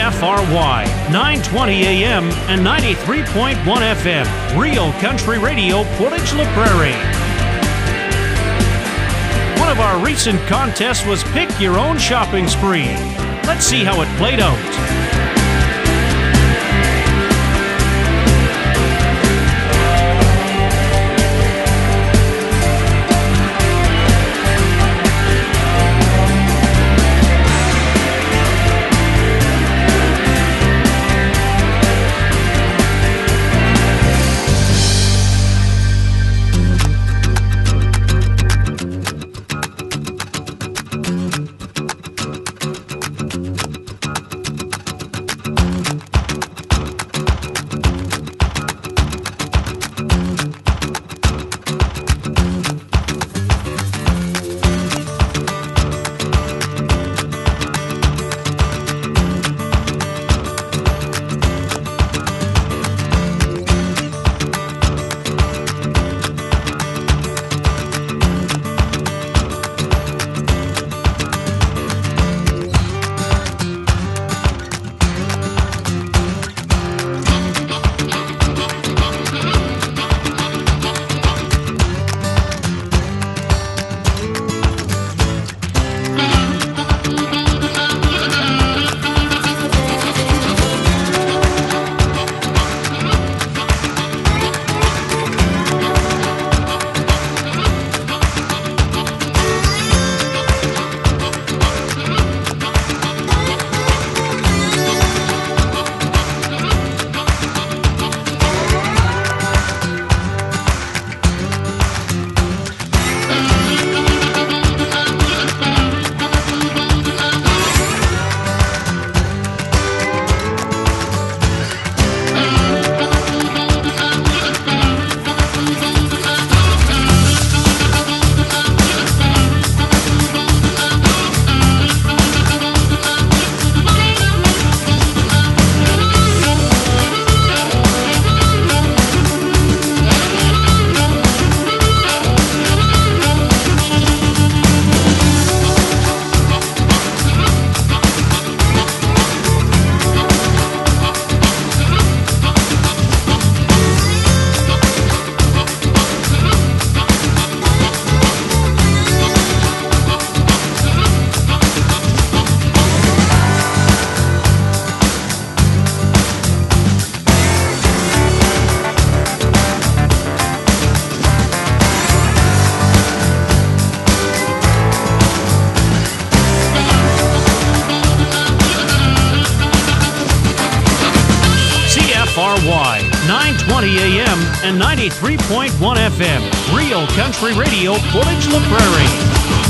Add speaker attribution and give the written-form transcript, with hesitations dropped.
Speaker 1: CFRY, 920 AM and 93.1 FM, Real Country Radio, Portage La Prairie. One of our recent contests was Pick Your Own Shopping Spree. Let's see how it played out. CFRY, 920 AM and 93.1 FM, Real Country Radio, Portage La Prairie.